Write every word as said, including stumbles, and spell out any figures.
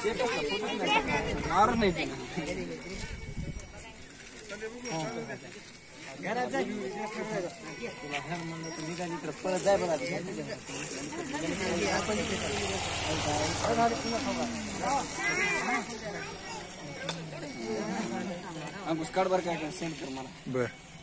मार नाही ते घरात जाय तुला हर म्हणलं तर निघाली तर परत जाय बघा अंकुश काढ बरं काय सेंड कर मला बर